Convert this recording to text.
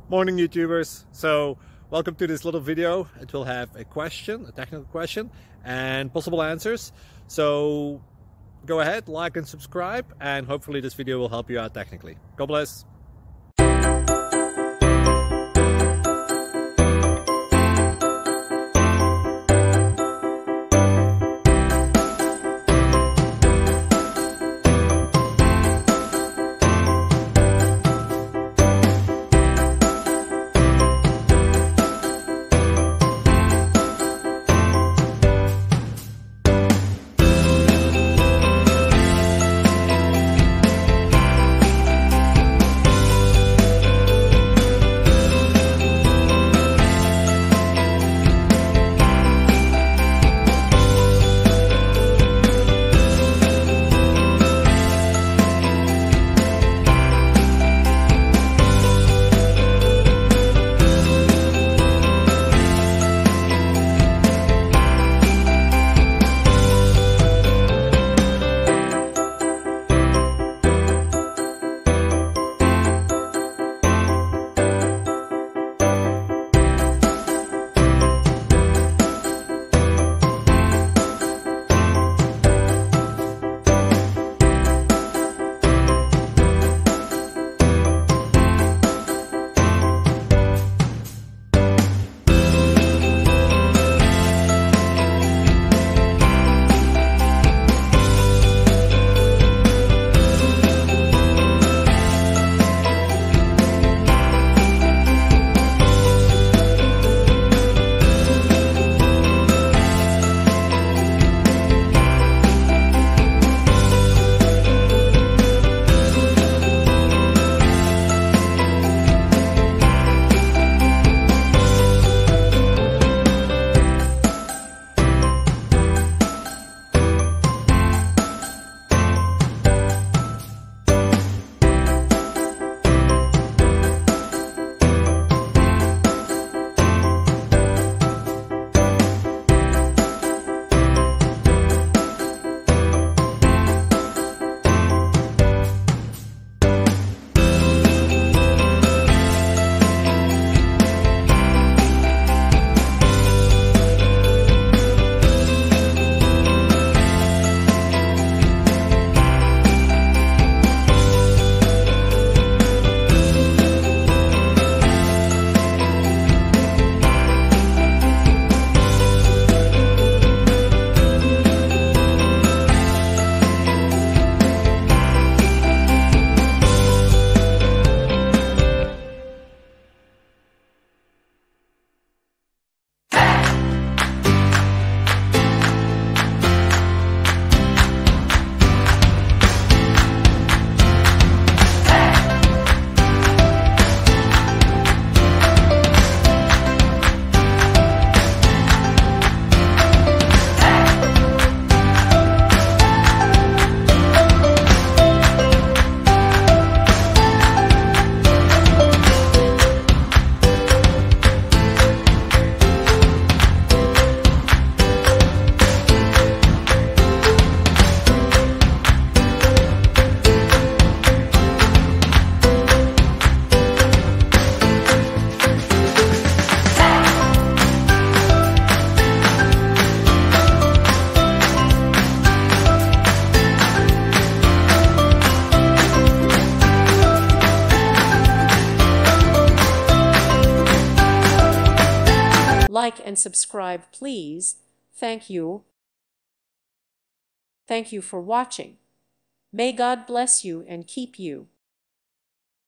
Morning YouTubers. So welcome to this little video. It will have a question, a technical question, and possible answers. So go ahead, like and subscribe, and hopefully this video will help you out technically. God bless. Like and subscribe, please. Thank you. Thank you for watching. May God bless you and keep you.